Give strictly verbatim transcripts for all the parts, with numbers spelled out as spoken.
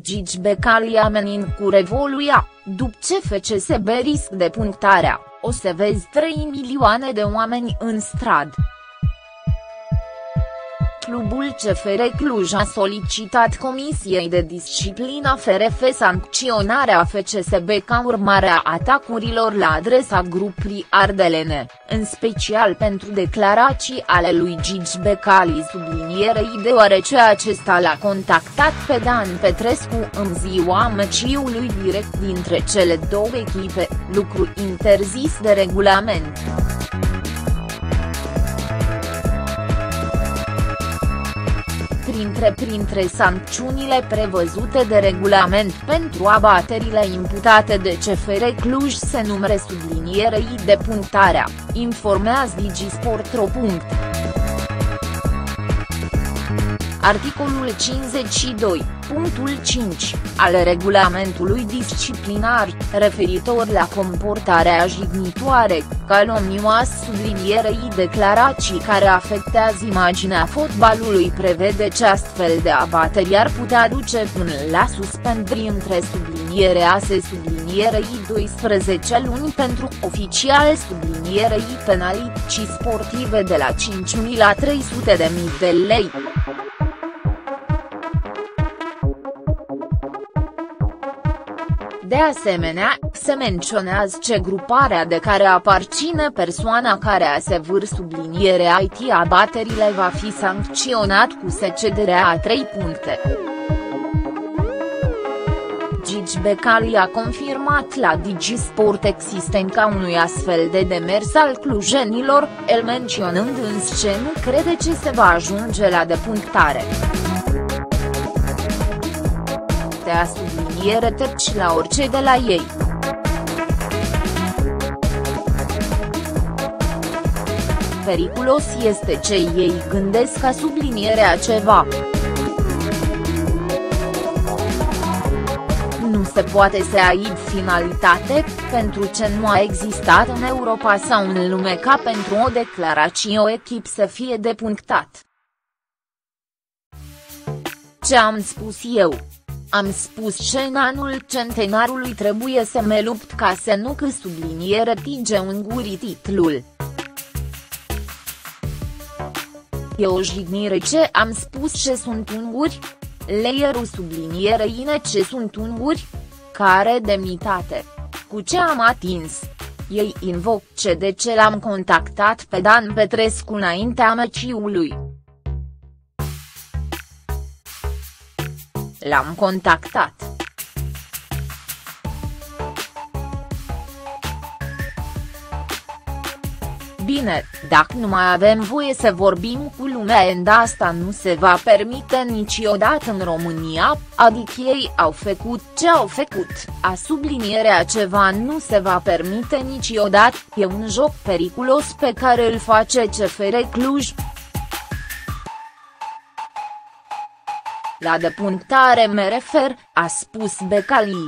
Gigi Becali amenință cu revoluția, după ce F C S B risc depunctarea, o să vezi trei milioane de oameni în stradă. Clubul C F R Cluj a solicitat Comisiei de Disciplină F R F sancționarea F C S B ca urmare a atacurilor la adresa grupului ardelene, în special pentru declarații ale lui Gigi Becali sublinierei deoarece acesta l-a contactat pe Dan Petrescu în ziua meciului direct dintre cele două echipe, lucru interzis de regulament. Printre printre sancțiunile prevăzute de regulament pentru abaterile imputate de C F R Cluj se numere sublinierei depunctarea, informează Digisport.ro. Articolul cincizeci și doi, punctul cinci, al regulamentului disciplinar, referitor la comportarea jignitoare, calomnioasă sublinierei declarații care afectează imaginea fotbalului prevede ce astfel de abateri ar putea duce până la suspendări între sublinierea se sublinierei doisprezece luni pentru oficial sublinierei penalități sportive de la cinci mii la trei sute de mii de lei. De asemenea, se menționează ce gruparea de care aparține persoana care a sevâr sublinierea I T abaterile va fi sancționat cu secederea a trei puncte. Gigi Becali a confirmat la Digisport existența unui astfel de demers al clujenilor, el menționând însă că nu crede ce se va ajunge la depunctare. A subliniere treci la orice de la ei. Periculos este ce ei gândesc ca sublinierea ceva. Nu se poate să ai finalitate, pentru ce nu a existat în Europa sau în lume ca pentru o declarație o echipă să fie depunctat. Ce am spus eu? Am spus că în anul centenarului trebuie să mă lupt ca să nu că subliniere tige unguri titlul. E o jignire ce am spus că sunt unguri? Layerul sublinierei ine ce sunt unguri? Care demnitate! Cu ce am atins? Ei invoc ce de ce l-am contactat pe Dan Petrescu înaintea meciului. L-am contactat. Bine, dacă nu mai avem voie să vorbim cu lumea and asta nu se va permite niciodată în România, adică ei au făcut ce au făcut, a sublinierea ceva nu se va permite niciodată, e un joc periculos pe care îl face C F R Cluj. La depunctare mă refer, a spus Becali.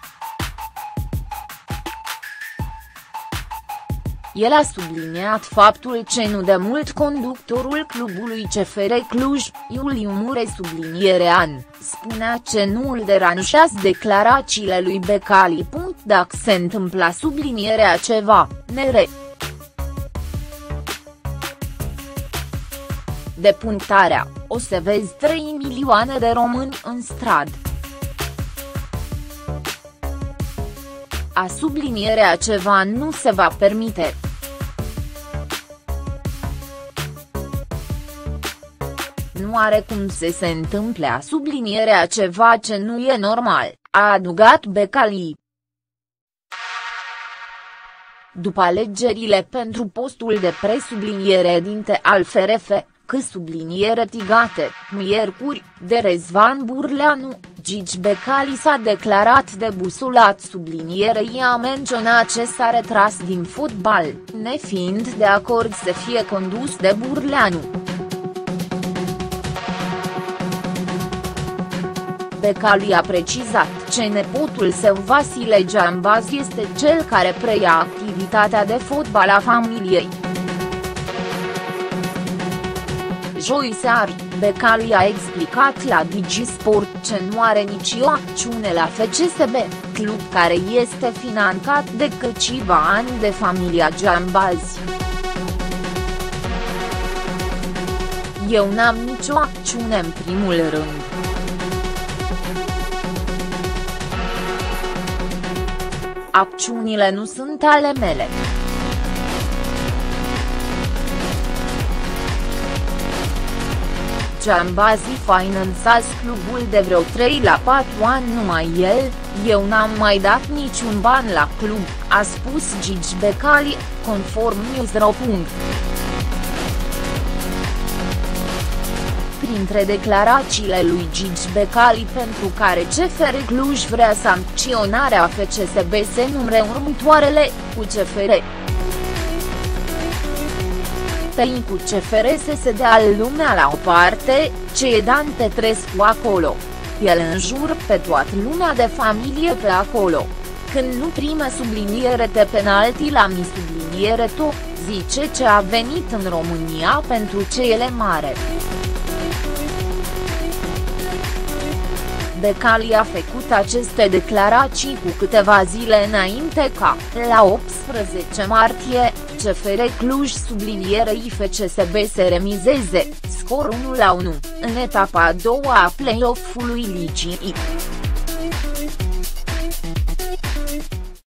El a subliniat faptul că nu de mult conductorul clubului C F R Cluj, Iuliu Mure sublinierean, spunea că nu îl deranjează declarațiile lui Becali. Dacă se întâmpla sublinierea ceva, nere. Depunctarea, o să vezi trei milioane de români în stradă. A sublinierea ceva nu se va permite. Nu are cum să se întâmple a sublinierea ceva ce nu e normal, a adăugat Becali. După alegerile pentru postul de presubliniere dinte al F R F, că subliniere tigate, miercuri, de Răzvan Burleanu, Gigi Becali s-a declarat debusolat sublinierei a menționat ce s-a retras din fotbal, nefiind de acord să fie condus de Burleanu. Becali a precizat că nepotul său Vasile Giambaz este cel care preia activitatea de fotbal a familiei. Joi seară. Becali a explicat la Digisport că nu are nicio acțiune la F C S B, club care este finanțat de câțiva ani de familia Giambazi. Eu n-am nicio acțiune în primul rând. Acțiunile nu sunt ale mele. Giambazi finanțează clubul de vreo trei la patru ani numai el, eu n-am mai dat niciun ban la club, a spus Gigi Becali, conform Newsro. Printre declarațiile lui Gigi Becali pentru care C F R Cluj vrea sancționarea F C S B se numre următoarele, cu C F R. Tăi cu C F R să se dea lumea la o parte, ce e Dan Petrescu acolo. El înjură pe toată lumea de familie pe acolo. Când nu prime subliniere de penalti la mi subliniere to, zice ce a venit în România pentru cele mare. Becali a făcut aceste declarații cu câteva zile înainte ca, la optsprezece martie, C F R Cluj sublinierei F C S B să remizeze, scor unu la unu, în etapa a doua a play-off-ului ligii.